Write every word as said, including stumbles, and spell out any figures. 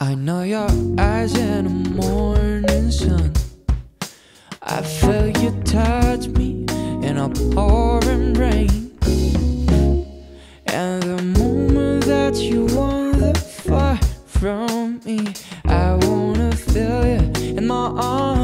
I know your eyes in the morning sun. I felt you touch me in a pouring rain. And the moment that you wander far from me, I wanna feel you in my arms